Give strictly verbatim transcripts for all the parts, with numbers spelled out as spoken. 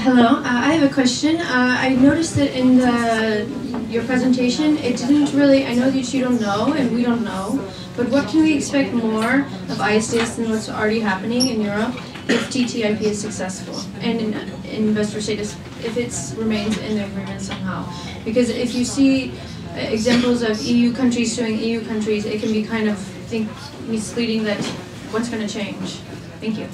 hello, uh, I have a question. Uh, I noticed that in the, your presentation, it didn't really, I know that you don't know and we don't know, but what can we expect more of I S D S than what's already happening in Europe if T T I P is successful and in, in investor status, if it remains in the agreement somehow? Because if you see examples of E U countries suing E U countries, it can be kind of think misleading that what's going to change. Thank you.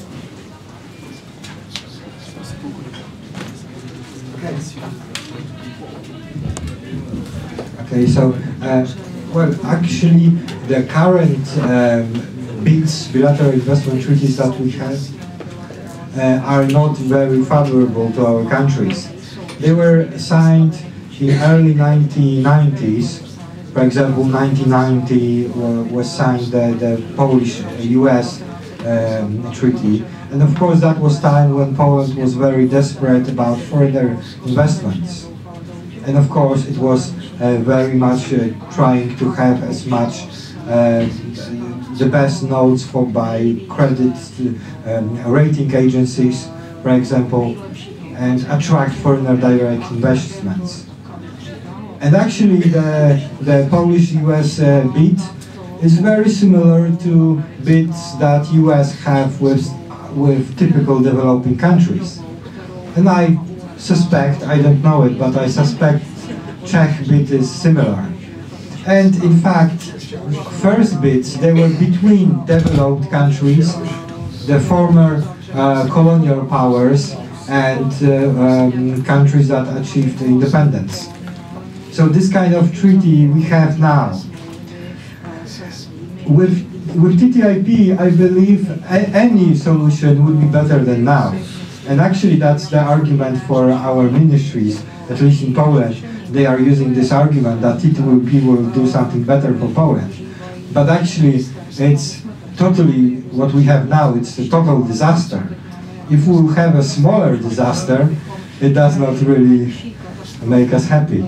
Okay, so, uh, well, actually, the current um, B I Ts, bilateral investment treaties that we have, uh, are not very favorable to our countries. They were signed in early nineteen nineties. For example, nineteen ninety was signed the, the Polish-U S um, treaty. And of course, that was time when Poland was very desperate about further investments. And of course, it was uh, very much uh, trying to have as much uh, the best notes for by credit um, rating agencies, for example, and attract foreign direct investments. And actually, the, the Polish-U S uh, B I T is very similar to B I Ts that U S have with with typical developing countries. And I suspect, I don't know it, but I suspect Czech B I T is similar. And in fact, first B I Ts, they were between developed countries, the former uh, colonial powers, and uh, um, countries that achieved independence. So this kind of treaty we have now. With With T T I P, I believe a any solution would be better than now. And actually that's the argument for our ministries, at least in Poland. They are using this argument that T T I P will do something better for Poland. But actually it's totally, what we have now, it's a total disaster. If we have a smaller disaster, it does not really make us happy.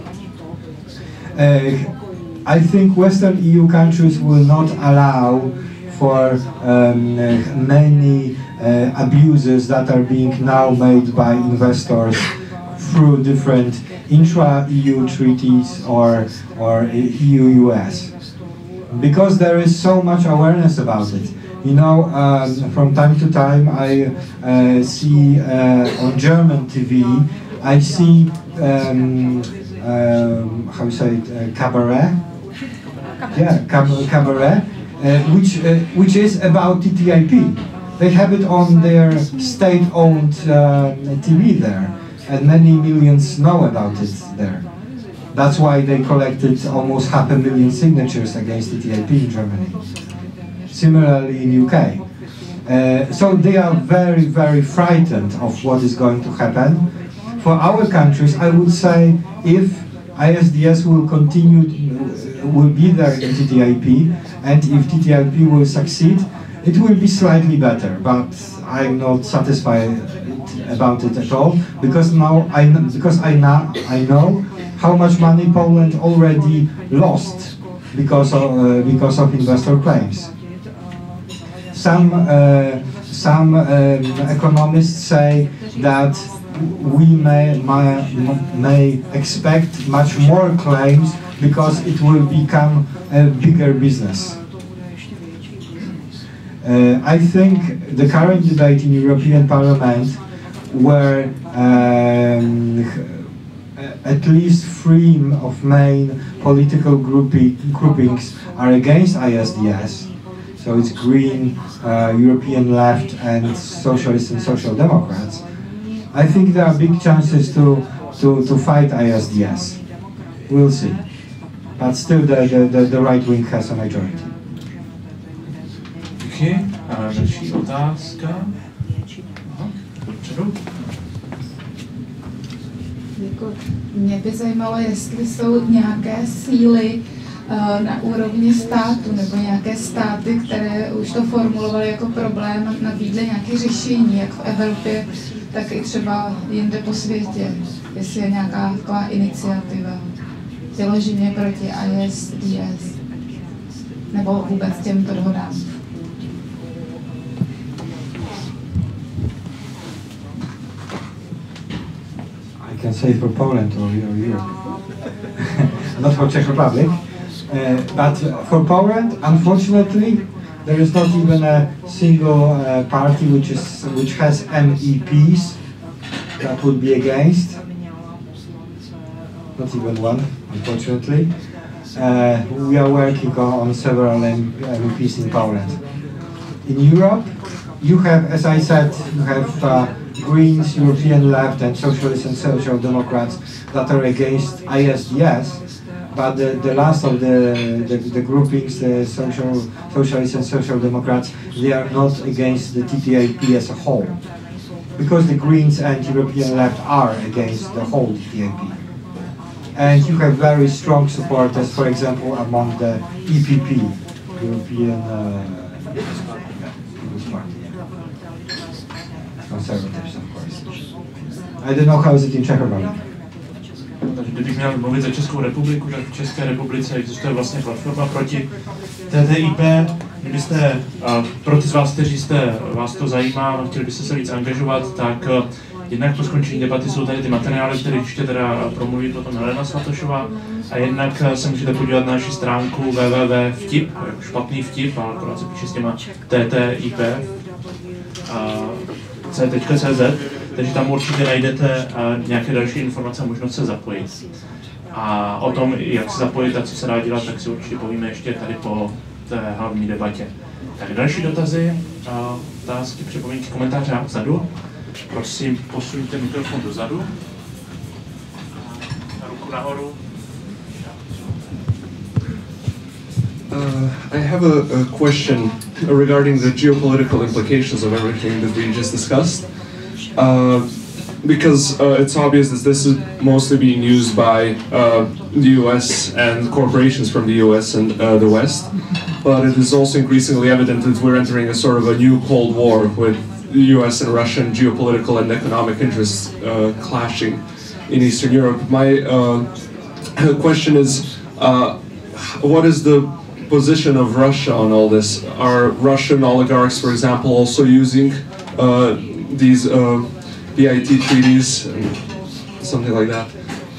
Uh, I think Western E U countries will not allow for um, uh, many uh, abuses that are being now made by investors through different intra-E U treaties or, or E U U S. Because there is so much awareness about it. You know, um, from time to time I uh, see uh, on German T V, I see, um, um, how you say it, uh, cabaret? Yeah, cab cabaret, uh, which uh, which is about T T I P. They have it on their state-owned uh, T V there, and many millions know about it there. That's why they collected almost half a million signatures against T T I P in Germany. Similarly in U K. Uh, so they are very, very frightened of what is going to happen. For our countries, I would say if I S D S will continue, will be there in T T I P, and if T T I P will succeed, it will be slightly better, but I'm not satisfied about it at all, because now I, because I, now, I know how much money Poland already lost because of, uh, because of investor claims. Some, uh, some um, economists say that we may, may, may expect much more claims because it will become a bigger business. Uh, I think the current debate in European Parliament, where um, at least three of main political grouping, groupings are against I S D S, so it's Green, uh, European Left, and Socialists and Social Democrats. I think there are big chances to, to, to fight I S D S. We'll see. But still the, the, the, the right wing has a majority. Děkuji. A další otázka. Dopředu. Mě by zajímalo, jestli jsou nějaké síly na úrovni státu nebo nějaké státy, které už to formulovaly jako problém, nabídly nějaké řešení, jak v Evropě, tak i třeba jinde po světě. Jestli je nějaká taková iniciativa vyloženě proti I S D S nebo vůbec těmto dohodám. can say for Poland or, or Europe. Not for Czech Republic. Uh, but for Poland, unfortunately, there is not even a single uh, party which is which has M E Ps that would be against. Not even one, unfortunately. Uh, we are working on, on several M E Ps in Poland. In Europe, you have, as I said, you have uh, Greens, European Left, and Socialists and Social Democrats that are against I S D S. But the, the last of the, the, the groupings, the social, Socialists and Social Democrats, they are not against the T T I P as a whole. Because the Greens and European Left are against the whole T T I P. And you have very strong supporters, for example, among the E P P, European uh, People's Party, Conservatives, of course. I don't know how is it in Czech Republic. Takže kdybych měl mluvit za Českou republiku, tak v České republice existuje vlastně platforma proti T T I P. Kdybyste, uh, pro ty z vás, kteří jste, vás to zajímá, no, chtěli byste se víc angažovat, tak uh, jednak po skončení debaty jsou tady ty materiály, které ještě teda promluví potom Helena Svatošová, a jednak uh, se můžete podívat na naši stránku w w w tečka vtip, jako špatný vtip, ale akorát se píše s těma T T I P, uh, c tečka c z, takže tam určitě najdete uh, nějaké další informace a možnost se zapojit. A o tom, jak se zapojit a co se dá dělat, tak si určitě povíme ještě tady po té hlavní debatě. Tak další dotazy, uh, otázky, připomínky, komentáře vzadu. Prosím, posuňte mikrofon dozadu. Ruku nahoru. Uh, I have a, a question regarding the geopolitical implications of everything that we just discussed. Uh, because uh, it's obvious that this is mostly being used by uh, the U S and corporations from the U S and uh, the West, but it is also increasingly evident that we're entering a sort of a new Cold War with the U S and Russian geopolitical and economic interests uh, clashing in Eastern Europe. My uh, question is, uh, what is the position of Russia on all this? Are Russian oligarchs, for example, also using uh, these uh, B I T treaties and something like that?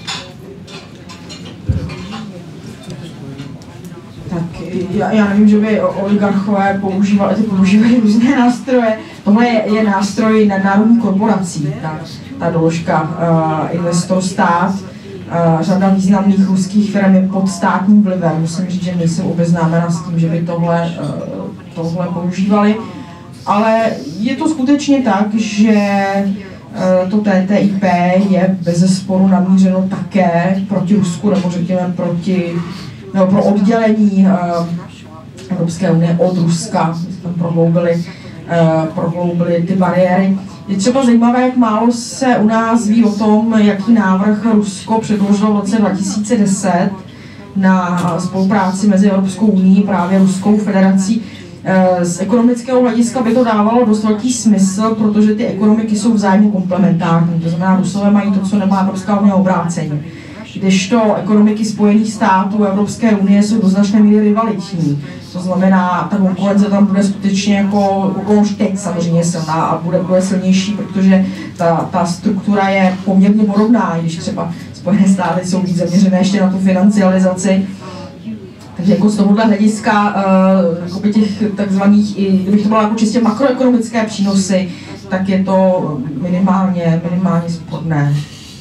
Tak já, já nevím, že by oligarchové používali, ty používají různé nástroje. Tohle je, je nástroj nadnárodní korporací, ta, ta doložka uh, investor stát. Uh, řada významných ruských firm je pod státním vlivem. Musím říct, že nejsem obeznámena s tím, že by tohle, uh, tohle používali. Ale je to skutečně tak, že uh, to T T I P je bezesporu namířeno také proti Rusku, nebo řekněme proti, nebo pro oddělení uh, Evropské unie od Ruska. Tam prohloubili, uh, prohloubili ty bariéry. Je třeba zajímavé, jak málo se u nás ví o tom, jaký návrh Rusko předložilo v roce dva tisíce deset na spolupráci mezi Evropskou unií a právě Ruskou federací. Z ekonomického hlediska by to dávalo dost velký smysl, protože ty ekonomiky jsou vzájemně komplementární. To znamená, Rusové mají to, co nemá Evropská unie, obráceně. Kdežto ekonomiky Spojených států a Evropské unie jsou do značné míry rivalitní. To znamená, ta konkurence tam bude skutečně jako, jako už teď samozřejmě silná a bude, bude silnější, protože ta, ta struktura je poměrně podobná, když třeba Spojené státy jsou víc zaměřené ještě na tu financializaci. Takže jako z tohohle hlediska uh, těch takzvaných, i kdybych to bylo jako čistě makroekonomické přínosy, tak je to minimálně, minimálně sporné.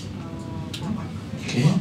Okay.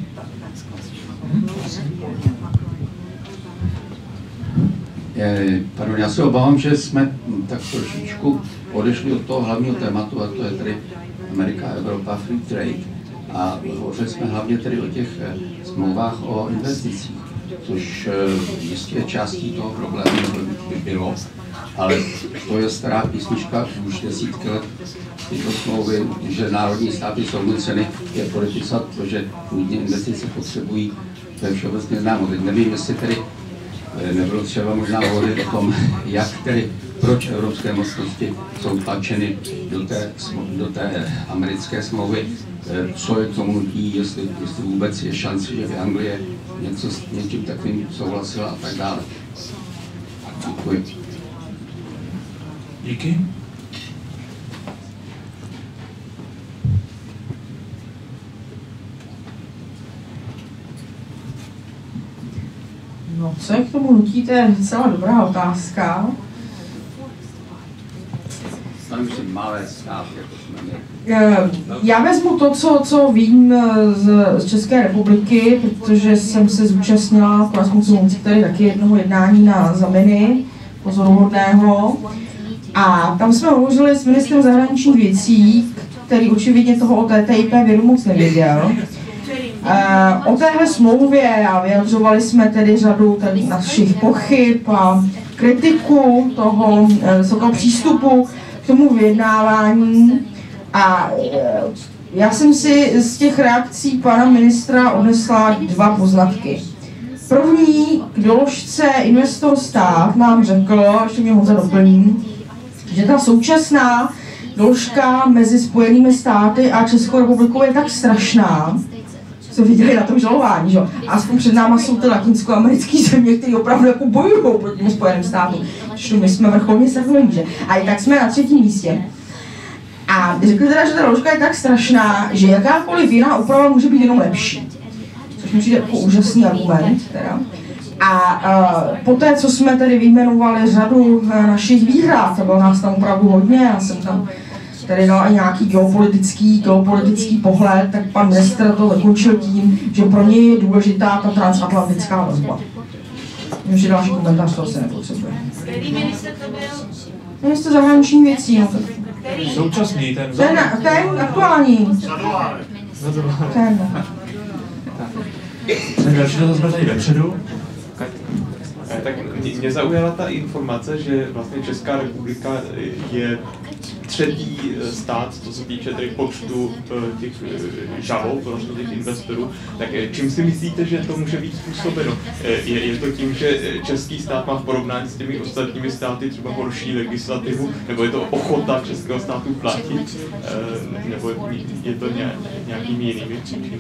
Pardon, já se obávám, že jsme tak trošičku odešli od toho hlavního tématu, a to je tedy Amerika, Evropa, free trade. A hovořili jsme hlavně tedy o těch smlouvách o investicích, což jistě je částí toho problému by bylo. Ale to je stará písnička, už desítky let tyto smlouvy, že národní státy jsou nuceny je podepsat, protože nutně investice potřebují, to je všeobecně známo. Teď nevím, jestli tedy nebylo třeba možná hovořit o tom, jak tedy, proč evropské mocnosti jsou tlačeny do té, do té americké smlouvy, co je k tomu nutí, jestli, jestli vůbec je šance, že by Anglie něco s něčím takovým souhlasila a tak dále. Děkuji. Díky. Co je k tomu nutí, to je docela dobrá otázka. Myslím, malé státy, jako jsme my. Já vezmu to, co, co vím z, z České republiky, protože jsem se zúčastnila, koneckonců tady taky jednoho jednání na Zamini, pozoruhodného. A tam jsme hovořili s ministrem zahraničních věcí, který očividně toho o té T T I P vědu moc nevěděl. O téhle smlouvě a vyjadřovali jsme tedy řadu tady našich pochyb a kritiku toho, toho přístupu k tomu vyjednávání. A já jsem si z těch reakcí pana ministra odnesla dva poznatky. První, k doložce investor stát nám řekl, ještě mě Honza doplní, že ta současná doložka mezi Spojenými státy a Českou republikou je tak strašná, co viděli na tom žalování, že? A aspoň před náma jsou ty latinskoamerické země, které opravdu jako bojují proti těm Spojeným státům. Že my jsme vrcholně srovnaní, že? A i tak jsme na třetím místě. A řekli teda, že ta doložka je tak strašná, že jakákoliv jiná úprava může být jenom lepší. Což mi přijde jako úžasný argument. Teda. A uh, poté, co jsme tedy vyjmenovali řadu uh, našich výhrad, a bylo nás tam opravdu hodně, já jsem tam tady dal i nějaký geopolitický, geopolitický pohled, tak pan ministr to zakončil tím, že pro něj je důležitá ta transatlantická vazba. Vím, že další komentář toho se nepotřebuje. Který ministr to byl? Ministr zahraničních věcí, no. Současný, ten Ten, ten aktuální. Zadolánek. Ten. Ten další dotaz byl tady vepředu. Tak mě zaujala ta informace, že vlastně Česká republika je třetí stát, co se týče tedy počtu těch žalob vlastně těch investorů. Tak čím si myslíte, že to může být způsobeno? Je, je to tím, že český stát má v porovnání s těmi ostatními státy třeba horší legislativu, nebo je to ochota českého státu platit, nebo je to nějakými jinými příčinami?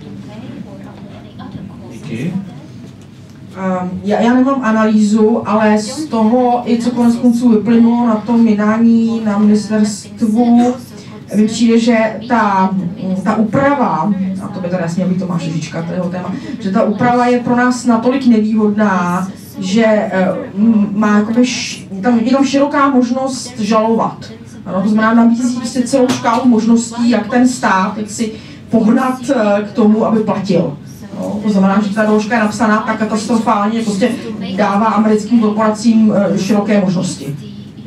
Díky. Um, já, já nemám analýzu, ale z toho, i co konec konců vyplynulo na tom jednání na ministerstvu, mi přijde, že ta, ta úprava, a to by teda jasně být Tomáš Žižka, to je jeho téma, že ta úprava je pro nás natolik nevýhodná, že uh, má jakoby, š, tam, je tam široká možnost žalovat. Ano, to znamená, nabízí prostě celou škálu možností, jak ten stát, jak si pohnat uh, k tomu, aby platil. No, to znamená, že ta doložka je napsaná tak katastrofálně, prostě dává americkým korporacím uh, široké možnosti.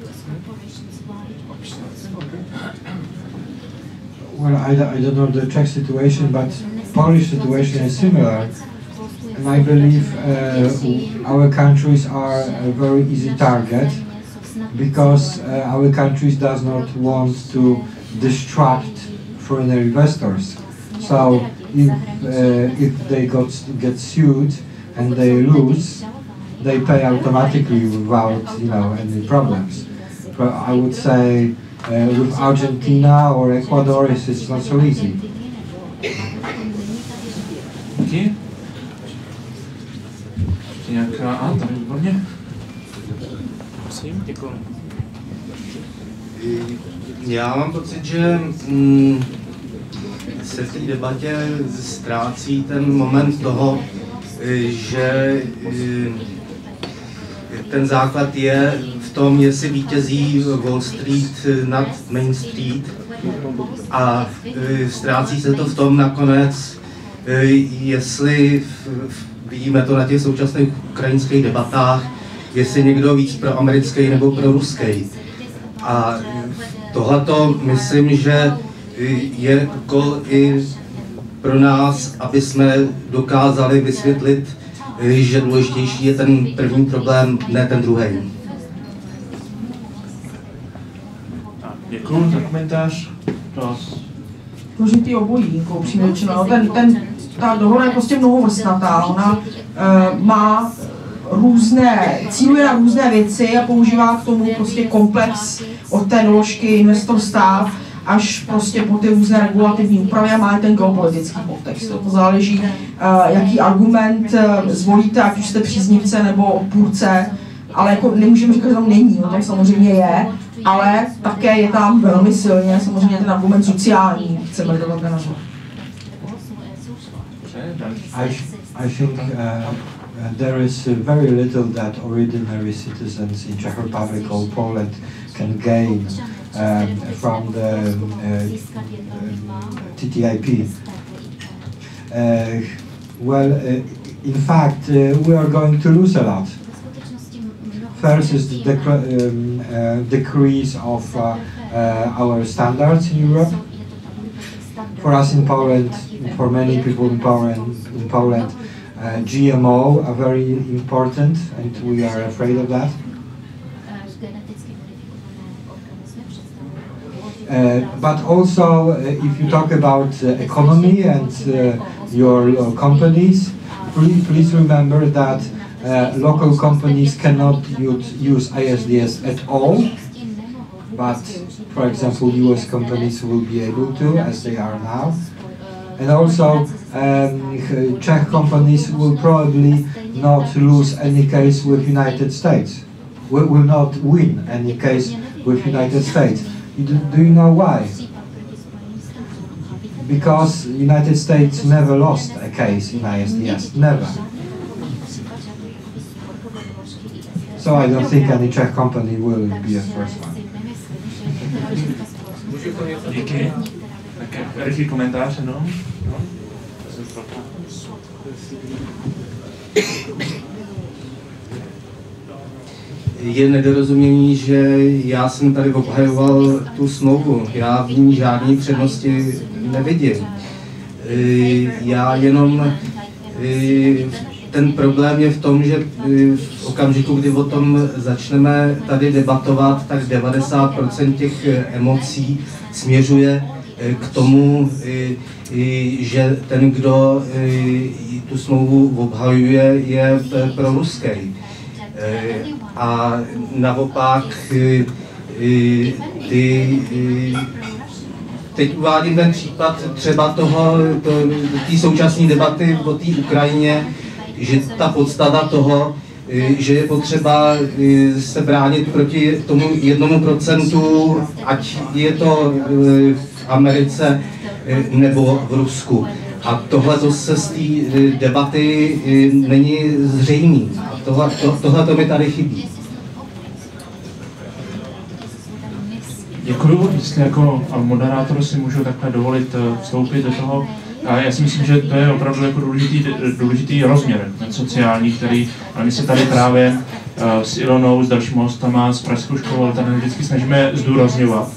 Well, I, I don't know the Czech situation, but Polish situation is similar. And I believe uh, our countries are a very easy target because uh, our countries does not want to distract foreign investors. So if uh, if they got get sued and they lose, they pay automatically without you know any problems. But I would say uh, with Argentina or Ecuador, it's, it's not so easy. Díky. Ještě nějaká... A, tam výborně. Prosím, děkuji. Já mám pocit, že mm, se v té debatě ztrácí ten moment toho, že ten základ je v tom, jestli vítězí Wall Street nad Main Street, a ztrácí se to v tom nakonec, jestli vidíme to na těch současných ukrajinských debatách, jestli někdo víc pro americký nebo pro ruský. A tohleto myslím, že je úkol i pro nás, aby jsme dokázali vysvětlit, že důležitější je ten první problém, ne ten druhý. Děkuji za komentář. Důležitý obojí, jako upřímně řečeno. Ten, ten, ta dohoda je prostě mnohovrstnatá. Ona uh, má různé, cíluje na různé věci a používá k tomu prostě komplex od té doložky investor stát až prostě po ty různé regulativní úpravy a má ten geopolitický podtext. To záleží, uh, jaký argument uh, zvolíte, ať už jste příznivce nebo odpůrce, ale jako nemůžeme říkat, že tam není, no tam samozřejmě je, ale také je tam velmi silně samozřejmě ten argument sociální, chceme to takhle nazvat. I, I think uh, uh, there is uh, very little that ordinary citizens in Czech Republic or Poland can gain um, from the um, T T I P. Uh, well, uh, in fact, uh, we are going to lose a lot. First is the dec um, uh, decrease of uh, uh, our standards in Europe. For us in Poland, for many people in Poland, in Poland, uh, G M O are very important, and we are afraid of that. Uh, but also, uh, if you talk about uh, economy and uh, your uh, companies, please, please remember that uh, local companies cannot use, use I S D S at all, but, for example, U S companies will be able to, as they are now. And also, um, Czech companies will probably not lose any case with United States, will, will not win any case with United States. Do, do you know why? Because United States never lost a case in I S D S, never. So I don't think any Czech company will be a first one. Díky. Tak rychlý komentář, no? Je nedorozumění, že já jsem tady obhajoval tu smlouvu. Já v ní žádné přednosti nevidím. Já jenom ten problém je v tom, že v okamžiku, kdy o tom začneme tady debatovat, tak devadesát procent těch emocí směřuje k tomu, že ten, kdo tu smlouvu obhajuje, je proruský. A naopak ty, teď uvádím ten případ třeba toho, té současné debaty o té Ukrajině, že ta podstata toho, že je potřeba se bránit proti tomu jednomu procentu, ať je to v Americe nebo v Rusku. A tohle se z té debaty není zřejmý. A tohle, to, tohle to mi tady chybí. Děkuju, jestli jako moderátor si můžu takhle dovolit vstoupit do toho. A já si myslím, že to je opravdu jako důležitý, důležitý rozměr, ten sociální, který, ale my se tady právě uh, s Ilonou, s dalšími hostama, s Pražskou školou, tady vždycky snažíme zdůrazňovat.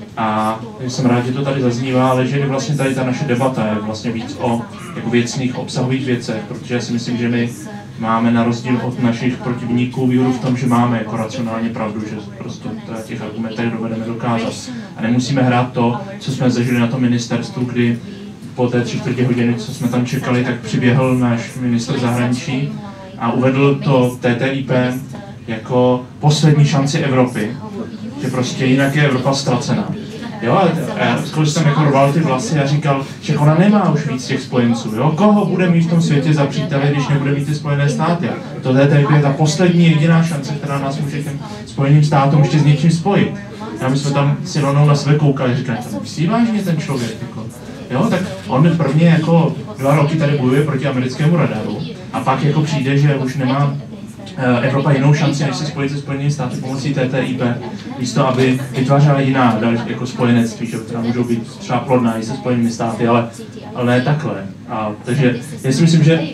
A jsem rád, že to tady zaznívá, ale že i vlastně tady ta naše debata je vlastně víc o jako věcných, obsahových věcech, protože já si myslím, že my máme na rozdíl od našich protivníků výhodu v tom, že máme jako racionálně pravdu, že prostě v těch argumentech dovedeme dokázat. A nemusíme hrát to, co jsme zažili na tom ministerstvu, kdy po té tři čtvrtě hodiny, co jsme tam čekali, tak přiběhl náš ministr zahraničí a uvedl to T T I P jako poslední šanci Evropy, že prostě jinak je Evropa ztracená. Jo, a já skoro jsem jako rval ty vlasy a říkal, že ona nemá už víc těch spojenců, jo? Koho bude mít v tom světě za přítele, když nebude mít ty Spojené státy? To T T I P je ta poslední jediná šance, která nás může těm Spojeným státům ještě s něčím spojit. A my jsme tam s Ilonou na sebe koukali a říkali, to myslí vážně ten člověk, jako. Jo, tak on prvně jako dva roky tady bojuje proti americkému radaru a pak jako přijde, že už nemá Evropa jinou šanci, než se spojit se Spojenými státy pomocí T T I P, místo aby vytvářela jiná jako spojenectví, že která můžou být třeba plodná i se Spojenými státy, ale, ale ne takhle. A, takže já si myslím, že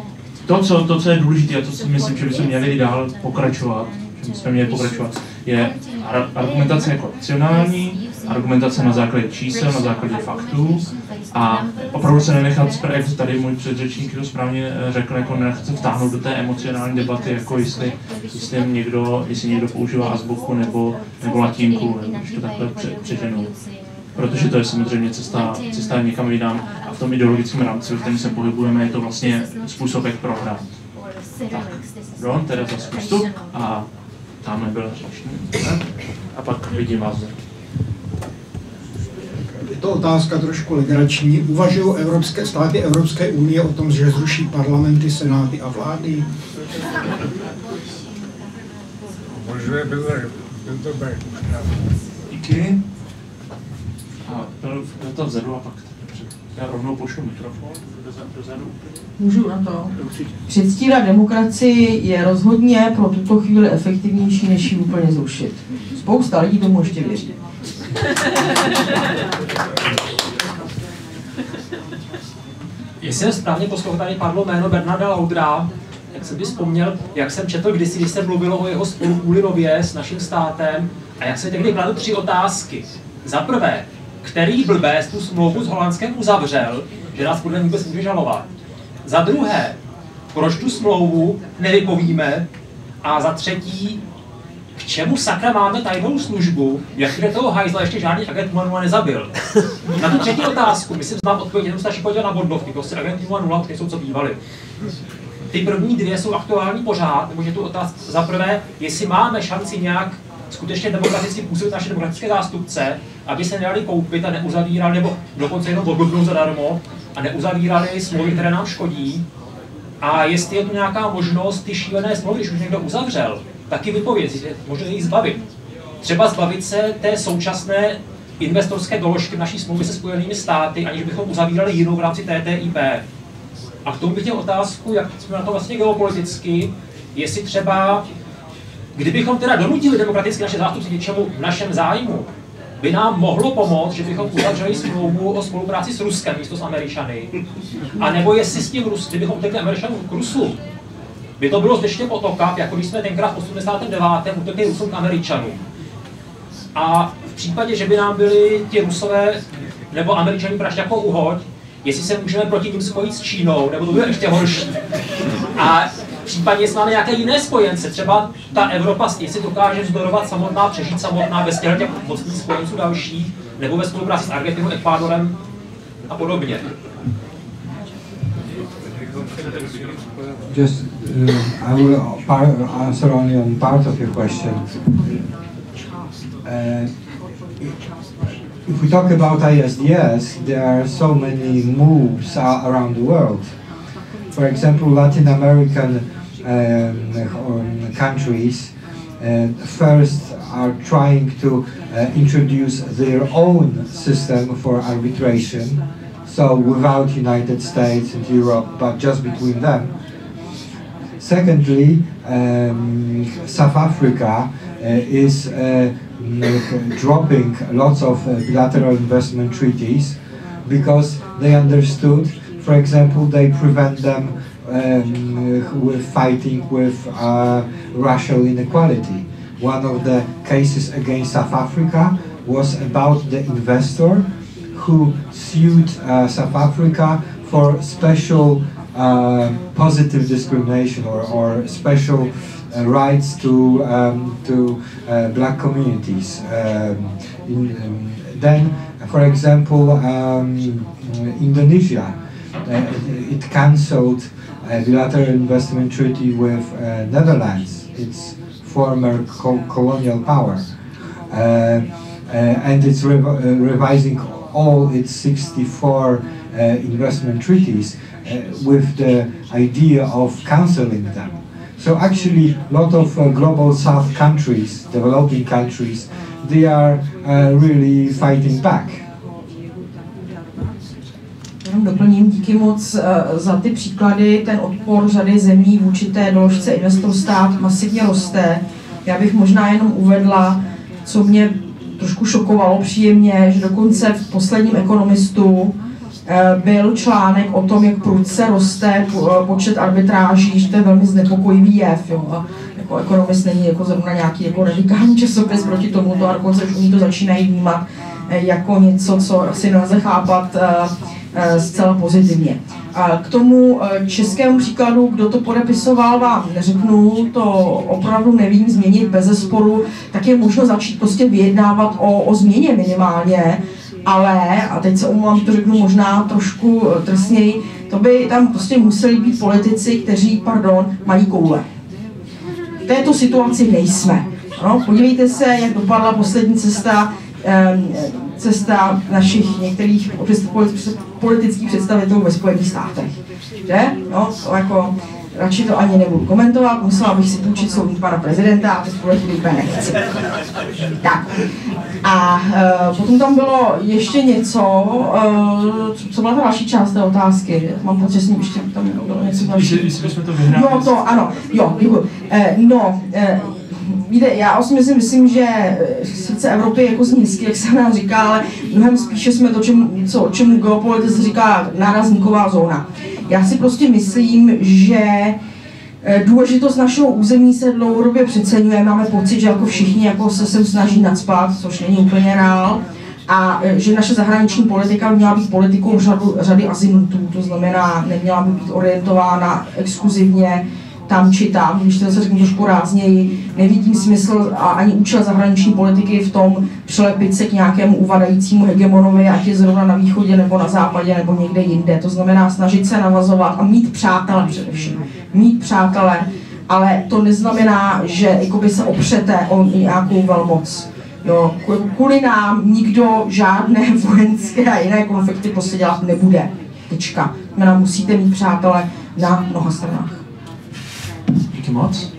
to co, to, co je důležité a to, co myslím, že bychom měli dál pokračovat, že bychom měli pokračovat, je argumentace jako racionální, argumentace na základě čísel, na základě faktů a opravdu se nenechat, jak tady můj předřečník to správně řekl, jako nenechat se vtáhnout do té emocionální debaty, jako jestli, jestli někdo, jestli někdo používá azbuku nebo, nebo latinku, nebo když to takhle přeženu. Protože to je samozřejmě cesta, cesta někam jinam a v tom ideologickém rámci, v kterém se pohybujeme, je to vlastně způsob, jak prohrát. Tak, Ron, teda za způsob a tamhle byl řečník. A pak vidím vás. Je to otázka trošku legrační. Uvažují evropské, státy Evropské unie o tom, že zruší parlamenty, senáty a vlády? Uvažuje, byl to dobré. Díky. A byl to vzadu a pak. Já rovnou pošlu mikrofon dozadu. Můžu na to? Předstírat demokracii je rozhodně pro tuto chvíli efektivnější, než ji úplně zrušit. Spousta lidí tomu ještě věří. Jestli jsem správně poslouchal, tady padlo jméno Bernarda Laudra, jak jsem si vzpomněl, jak jsem četl kdysi, když se mluvilo o jeho spolupůli nově s naším státem, a jak se tehdy kladl tři otázky. Za prvé, který blbec tu smlouvu s Holandskem uzavřel, že nás podle ní vůbec může žalovat. Za druhé, proč tu smlouvu nevypovíme. A za třetí, k čemu sakra máme tajnou službu, jak kde toho hajzla ještě žádný agent nula nula nezabil. Na tu třetí otázku, myslím, znám odpověď, jenom stačí podívat na Bondovky, prostě agent nula nula, které jsou co bývaly. Ty první dvě jsou aktuální pořád, nebo že tu otázku za prvé, jestli máme šanci nějak skutečně demokraticky působit naše demokratické zástupce, aby se nedali koupit a neuzavírali, nebo dokonce jenom odblbnou zadarmo a neuzavírali smlouvy, které nám škodí. A jestli je tu nějaká možnost ty šílené smlouvy, když už někdo uzavřel, taky vypovědět, možná jich zbavit. Třeba zbavit se té současné investorské doložky naší smlouvy se Spojenými státy, aniž bychom uzavírali jinou v rámci T T I P. A k tomu bych měl otázku, jak jsme na to vlastně geopoliticky, jestli třeba, kdybychom teda donutili demokraticky naše zástupce k něčemu v našem zájmu, by nám mohlo pomoct, že bychom uzavřeli smlouvu o spolupráci s Ruskem místo s Američany. A nebo jestli s tím Ruskem, kdybychom utekli Američanům k Rusu, by to bylo z deště potoka, jako když jsme tenkrát v osmdesátém devátém utekli Rusům k Američanům. A v případě, že by nám byli ti Rusové nebo Američani prašť jako uhoď, jestli se můžeme proti ním spojit s Čínou, nebo to bude ještě horší. A případně jestli máme nějaké jiné spojence, třeba ta Evropa, jestli dokáže vzdorovat samotná, přežít samotná bez těch mocných spojenců dalších, nebo ve spolupráci s Argentinou, Ekvádorem a podobně. Just, uh, I will par answer only on part of your question. Uh, If we talk about I S D S, there are so many moves around the world. For example, Latin American um, countries uh, first are trying to uh, introduce their own system for arbitration, so without United States and Europe, but just between them. Secondly, um, South Africa uh, is uh, dropping lots of uh, bilateral investment treaties because they understood, for example, they prevent them um, with fighting with uh, racial inequality. One of the cases against South Africa was about the investor who sued uh, South Africa for special uh, positive discrimination or, or special Uh, rights to um, to uh, black communities. Um, in, um, then, for example, um, Indonesia, uh, it cancelled a bilateral investment treaty with uh, Netherlands, its former co colonial power, uh, uh, and it's rev uh, revising all its sixty-four uh, investment treaties uh, with the idea of cancelling them. So actually, a lot of uh, global south countries, developing countries, they are uh, really fighting back. Jenom doplním, díky moc uh, za ty příklady. Ten odpor řady zemí vůči té doložce investor-stát masivně roste. Já bych možná jenom uvedla, co mě trošku šokovalo příjemně, že dokonce v posledním Ekonomistu byl článek o tom, jak prudce roste počet arbitráží, že to je velmi znepokojivý jev. Jo. A jako Ekonomist není jako zrovna nějaký jako radikální časopis proti tomuto, a dokonce už oni to začínají vnímat jako něco, co asi nelze chápat zcela pozitivně. A k tomu českému příkladu, kdo to podepisoval, vám neřeknu, to opravdu nevím, změnit bezesporu, tak je možno začít prostě vyjednávat o, o změně minimálně. Ale, a teď se omlouvám, to řeknu možná trošku drsněji, to by tam prostě museli být politici, kteří, pardon, mají koule. V této situaci nejsme. No, podívejte se, jak dopadla poslední cesta cesta našich některých politických představitelů ve Spojených státech. Že? No, to jako, radši to ani nebudu komentovat, musela bych si půjčit slovník pana prezidenta a přes politiky úplně nechci. Tak. A uh, potom tam bylo ještě něco, uh, co byla ta další část té otázky. Mám pocit, že jsem ještě tam bylo něco dalšího. Jestli bychom to vyhráli. No to, ano, jo, děkuji. Uh, no, uh, víte, já osobně si myslím, že sice Evropy jako zní hezky, jak se nám říká, ale mnohem spíše jsme to, čemu, co, čemu geopolitice říká nárazníková zóna. Já si prostě myslím, že důležitost našeho území se dlouhodobě přeceňuje. Máme pocit, že jako všichni jako se sem snaží nacpat, což není úplně reál. A že naše zahraniční politika by měla být politikou řadu, řady azimutů, to znamená, neměla by být orientována exkluzivně tam či tam, když to se řeknu trošku rázněji, nevidím smysl a ani účel zahraniční politiky v tom přilepit se k nějakému uvadajícímu hegemonovi, ať je zrovna na východě nebo na západě nebo někde jinde. To znamená snažit se navazovat a mít přátele především. Mít přátele, ale to neznamená, že jakoby se opřete o nějakou velmoc. Jo, kvůli nám nikdo žádné vojenské a jiné konflikty prostě dělat nebude. Tečka. Znamená, musíte mít přátele na mnoha stranách. Díky moc.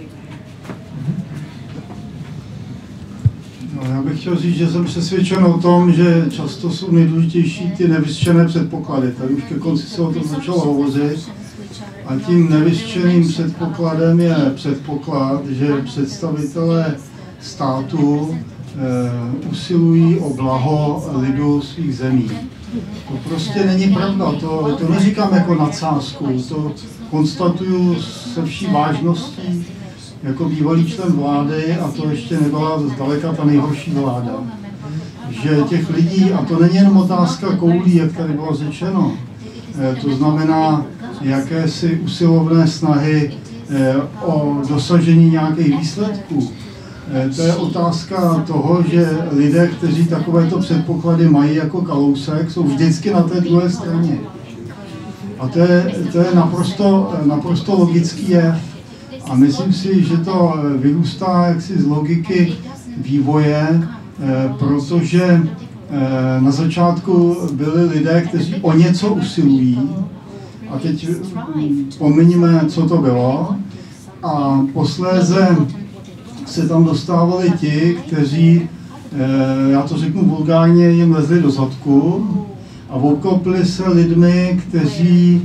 No, já bych chtěl říct, že jsem přesvědčen o tom, že často jsou nejdůležitější ty nevyřčené předpoklady. Tady už ke konci se o tom začalo hovořit. A tím nevyřčeným předpokladem je předpoklad, že představitelé státu eh, usilují o blaho lidu svých zemí. To prostě není pravda, to, to neříkám jako nadsázku, to konstatuju se vší vážností jako bývalý člen vlády, a to ještě nebyla zdaleka ta nejhorší vláda. Že těch lidí, a to není jenom otázka koulí, jak tady bylo řečeno, eh, to znamená jakési usilovné snahy eh, o dosažení nějakých výsledků. To je otázka toho, že lidé, kteří takovéto předpoklady mají jako Kalousek, jsou vždycky na té druhé straně. A to je, to je naprosto, naprosto logický jev. A myslím si, že to vyrůstá jaksi z logiky vývoje, protože na začátku byli lidé, kteří o něco usilují. A teď pominíme, co to bylo. A posléze se tam dostávali ti, kteří, já to řeknu vulgárně, jim lezli do zadku a obklopili se lidmi, kteří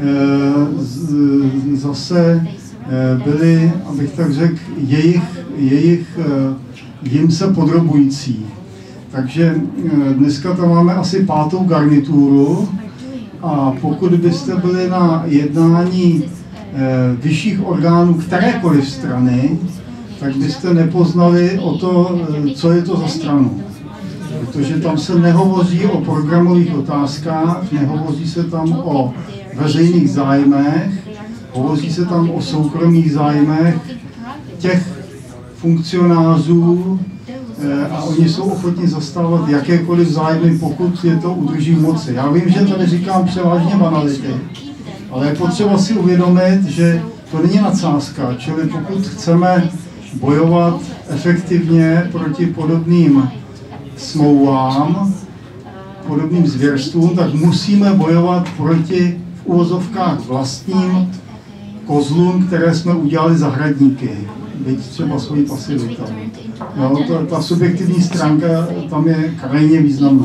zase byli, abych tak řekl, jejich, jejich jim se podrobující. Takže dneska tam máme asi pátou garnituru, a pokud byste byli na jednání vyšších orgánů kterékoliv strany, tak byste nepoznali o to, co je to za stranu. Protože tam se nehovoří o programových otázkách, nehovoří se tam o veřejných zájmech, hovoří se tam o soukromých zájmech těch funkcionářů a oni jsou ochotni zastávat jakékoliv zájmy, pokud je to udrží v moci. Já vím, že tady říkám převážně banality, ale je potřeba si uvědomit, že to není nadsázka, čili pokud chceme bojovat efektivně proti podobným smlouvám, podobným zvěrstvům, tak musíme bojovat proti v uvozovkách vlastním kozlům, které jsme udělali zahradníky, byť třeba svojí pasivitou. Jo, ta, ta subjektivní stránka tam je krajně významná.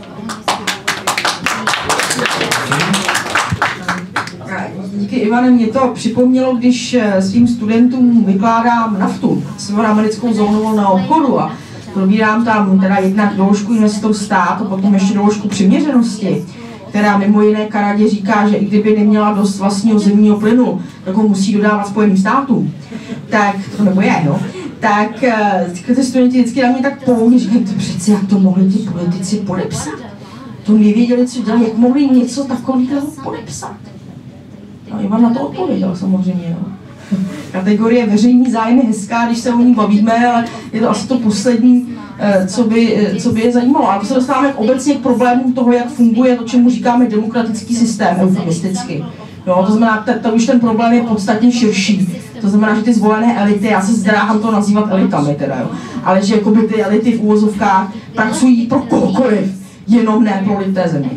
Díky, Ivane, mě to připomnělo, když svým studentům vykládám naftu, severoamerickou zónu volného obchodu, a probírám tam teda jednak doložku investor stát a potom ještě doložku přiměřenosti, která mimo jiné Kanadě říká, že i kdyby neměla dost vlastního zemního plynu, tak ho musí dodávat Spojeným státům. Tak, to nebo je, no. Tak ty studenti vždycky na mě tak pouhně říkají, to přeci jak to mohli ty politici podepsat. To nevěděli, co dělají, jak mohli něco takového podepsat. No, Ivan na to odpověděl samozřejmě. No. Kategorie veřejný zájem je hezká, když se o ní bavíme, ale je to asi to poslední, co by, co by je zajímalo. A to se dostáváme obecně k problémům toho, jak funguje to, čemu říkáme demokratický systém, eufemisticky. No, to znamená, to už ten problém je podstatně širší, To znamená, že ty zvolené elity, já se zdráhám to nazývat elitami teda, jo, ale že jakoby ty elity v úvozovkách pracují pro kohokoliv, jenom ne pro lid té země.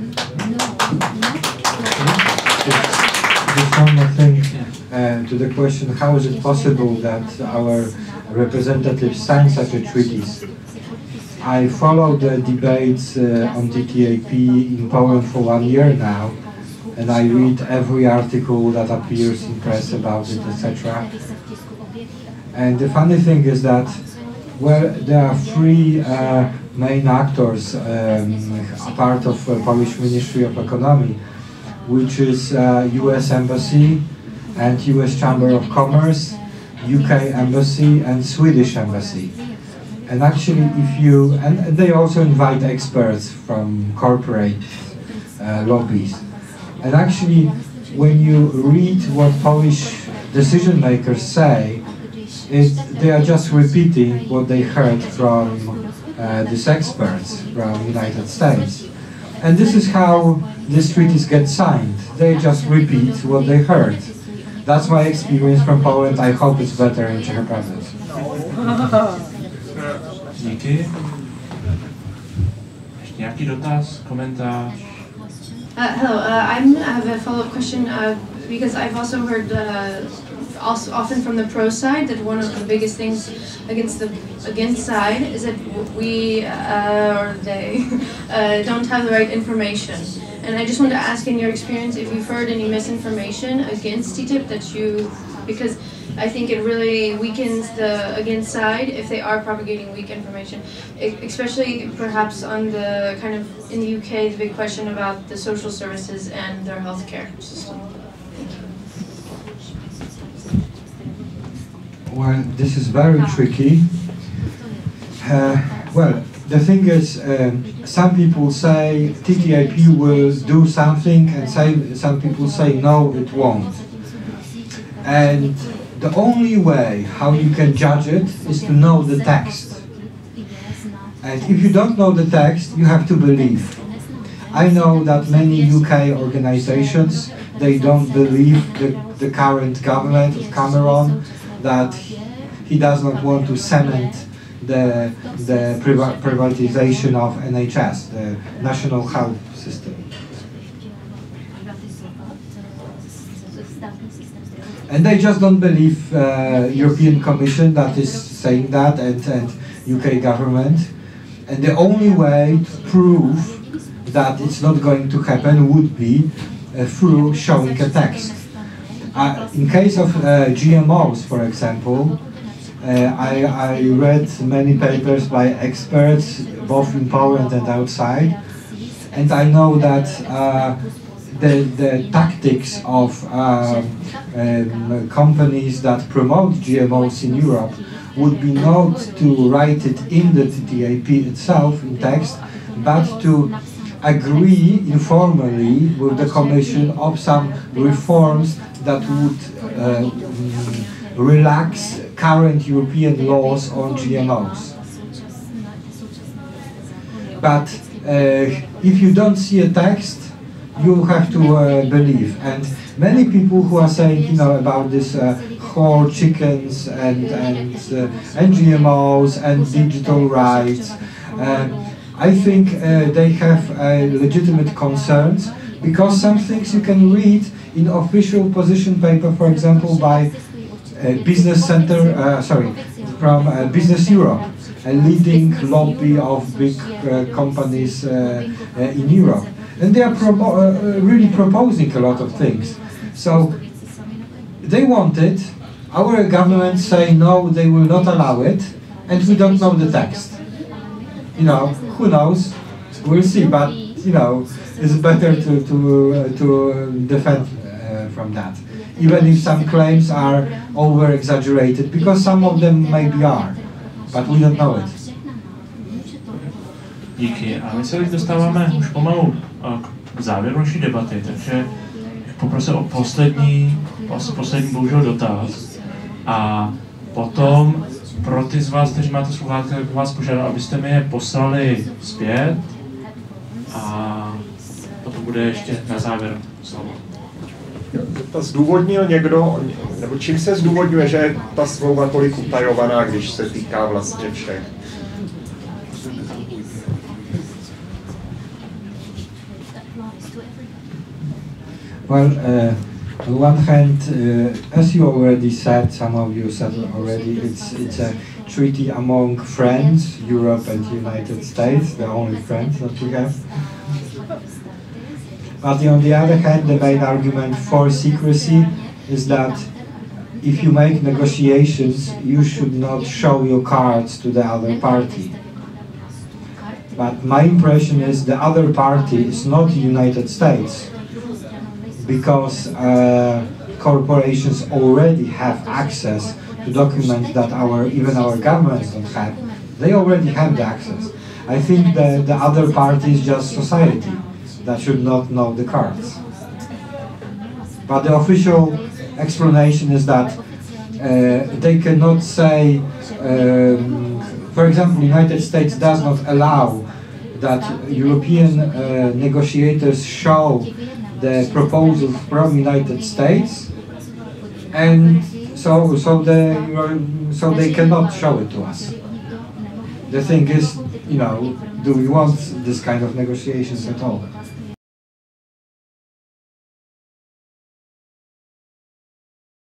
Just one more thing uh, to the question, how is it possible that our representatives sign such a treaties? I followed the debates uh, on T T I P in Poland for one year now, and I read every article that appears in press about it, et cetera. And the funny thing is that, well, there are three uh, main actors, um, a part of uh, Polish Ministry of Economy, which is uh, U S Embassy and U S Chamber of Commerce, U K Embassy and Swedish Embassy. And actually, if you, and they also invite experts from corporate uh, lobbies. And actually, when you read what Polish decision makers say, it, they are just repeating what they heard from uh, these experts from United States. And this is how these treaties get signed. They just repeat what they heard. That's my experience from Poland. I hope it's better in Czech Republic. Díky. Ještě nějaký dotaz, komentář? Uh, hello, uh, I'm, I have a follow-up question uh, because I've also heard uh, also often from the pro side that one of the biggest things against the against side is that we uh, or they uh, don't have the right information. And I just want to ask, in your experience, if you've heard any misinformation against T T I P that you, because I think it really weakens the against side if they are propagating weak information, especially perhaps on the kind of, in the U K, the big question about the social services and their healthcare system. Well, this is very tricky. Uh, well, the thing is, um, some people say T T I P will do something, and say, some people say no, it won't. And the only way how you can judge it is to know the text. And if you don't know the text, you have to believe. I know that many U K organizations, they don't believe the, the current government of Cameron, that he does not want to cement the, the priva privatization of N H S, the National Health System. And they just don't believe uh, European Commission that is saying that, and, and U K government. And the only way to prove that it's not going to happen would be uh, through showing a text. Uh, in case of uh, G M Os, for example, uh, I, I read many papers by experts, both in Poland and outside, and I know that uh, the, the tactics of uh, um, companies that promote G M Os in Europe would be not to write it in the T T I P itself, in text, but to agree informally with the Commission of some reforms that would uh, relax current European laws on G M Os. But uh, if you don't see a text, you have to uh, believe. And many people who are saying, you know, about this uh, whole chickens and and, uh, and G M Os and digital rights, uh, I think uh, they have uh, legitimate concerns, because some things you can read in official position paper, for example, by uh, Business Center, uh, sorry, from uh, Business Europe, a leading lobby of big uh, companies uh, uh, in Europe. And they are propo uh, really proposing a lot of things. So they want it, our government say no, they will not allow it, and we don't know the text. You know, who knows? We'll see, but you know, it's better to to uh, to defend uh, from that, even if some claims are over exaggerated, because some of them maybe are, but we don't know it. Díky. A my se už dostáváme už pomalu k závěru naší debaty, takže poprosil o poslední, vlastně poslední bohužel dotaz. A potom pro ty z vás, kteří máte sluchátka, bych vás požádal, abyste mi je poslali zpět, a potom bude ještě na závěr slovo. To zdůvodnil někdo, nebo čím se zdůvodňuje, že je ta smlouva tolik utajovaná, když se týká vlastně všech? Well, uh, on the one hand, uh, as you already said, some of you said already, it's it's a treaty among friends, Europe and United States, the only friends that we have. But on the other hand, the main argument for secrecy is that if you make negotiations, you should not show your cards to the other party. But my impression is the other party is not the United States, because uh, corporations already have access to documents that our even our governments don't have. They already have the access. I think that the other party is just society that should not know the cards. But the official explanation is that uh, they cannot say, um, for example, the United States does not allow that European uh, negotiators show the proposals from United States, and so so they so they cannot show it to us. The thing is, you know, do we want this kind of negotiations at all?